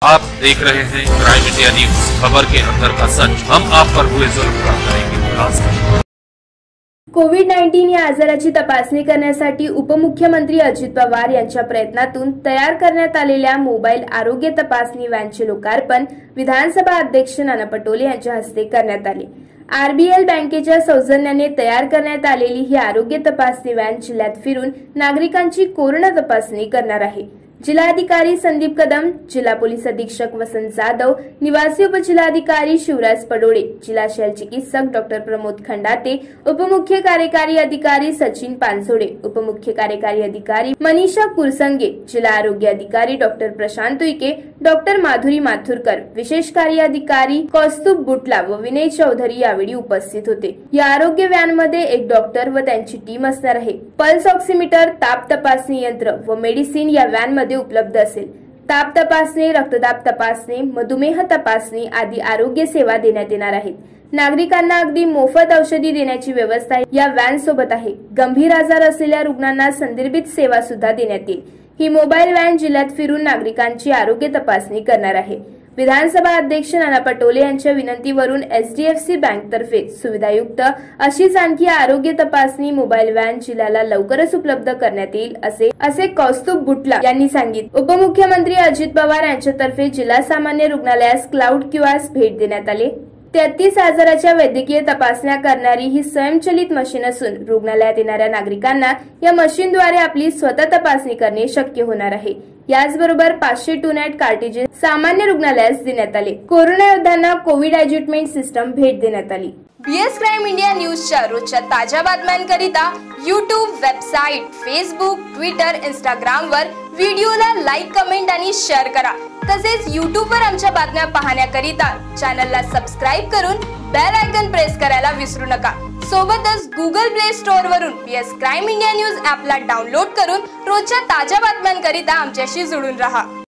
आप देख रहे हैं क्राइम इंडिया न्यूज, खबर के अंदर का सच। हम आप पर हुए जुल्म का करेंगे खुलासा। कोविड-19 या आजाराची तपासणी करण्यासाठी उपमुख्यमंत्री अजित पवार यांच्या प्रयत्नातून तयार करण्यात आलेल्या मोबाईल आरोग्य तपासणी व्हॅनचे लोकार्पण विधानसभा अध्यक्ष नाना पटोले यांच्या हस्ते करण्यात आले। आरबीएल बँकेच्या सौजन्याने तयार करण्यात आलेली ही आरोग्य तपासणी व्हॅन जिल्ह्यात फिरून नागरिकांची कोरोना तपासणी करणार आहे। जिल्हाधिकारी संदीप कदम, जिल्हा पोलीस अधीक्षक वसंत जाधव, निवासी उपजिल्हाधिकारी शिवराज पडोळे, जिल्हा शल्य चिकित्सक डॉक्टर प्रमोद खंडाते, उपमुख्य कार्यकारी अधिकारी सचिन पानसोडे, उपमुख्य कार्यकारी अधिकारी मनीषा कुरसंगे, जिल्हा आरोग्य अधिकारी डॉक्टर प्रशांत उईके, डॉक्टर माधुरी माथुरकर, विशेष कार्य अधिकारी कौस्तुभ बुटला व विनय चौधरी यावेळी उपस्थित होते। या आरोग्य व्हॅन मध्ये एक डॉक्टर व त्यांची टीम असणार आहे। पल्स ऑक्सिमीटर, ताप तपासणी यंत्र व मेडिसिन या व्हॅन मध्ये उपलब्ध असेल। ताप तपासणी, रक्तदाब तपासणी, मधुमेह तपासणी आदी आरोग्य सेवा देण्यात येणार आहेत। नागरिकांना अगदी मोफत औषधी देण्याची व्यवस्था या व्हॅन सोबत आहे। गंभीर आजार असलेल्या रुग्णांना संदर्भित सेवा सुद्धा देण्यात येईल। ही मोबाईल व्हॅन जिल्ह्यात फिरून नागरिकांची आरोग्य तपासणी करणार आहे। विधानसभा अध्यक्ष नाना पटोले यांच्या विनंतीवरून एचडीएफसी बँक तर्फे सुविधायुक्त अशीच आणखी आरोग्य तपासणी मोबाईल व्हॅन जिल्ह्याला लवकरच उपलब्ध करण्यात येईल असे कौस्तुभ बुटला यांनी सांगितले। उपमुख्यमंत्री अजित पवार यांच्यातर्फे जिल्हा सामान्य रुग्णालयास क्लाउड किऑस्क भेट देण्यात आले। 33 आजाराच्या वैद्यकीय तपासण्या करणारी ही स्वयंचलित मशीन असून रुग्णालयात येणाऱ्या नागरिकांना या मशीनद्वारे आपली स्वतः तपासणी करणे शक्य होणार आहे। याचबरोबर 500 टूनॅट कार्ट्रिजेस सामान्य रुग्णालयास देण्यात आले। कोरोना योद्ध्यांना कोविड अड्युटमेंट सिस्टम भेट देण्यात आली। बीएस क्राइम इंडिया न्यूजच्या रोजच्या ताज्या बातम्यांकरिता YouTube, website, Facebook, Twitter, Instagram वर व्हिडिओला लाईक, कमेंट आणि शेअर करा। तसेच यूट्यूब वर आमच्या बातम्या पाहण्याकरिता चॅनलला सबस्क्राइब करून बेल आयकॉन प्रेस करायला विसरू नका। सोबतच गुगल प्ले स्टोअर वरून बीएस क्राइम इंडिया न्यूज ॲपला डाउनलोड करून रोजच्या ताज्या बातम्यांकरिता आमच्याशी जोडून राहा।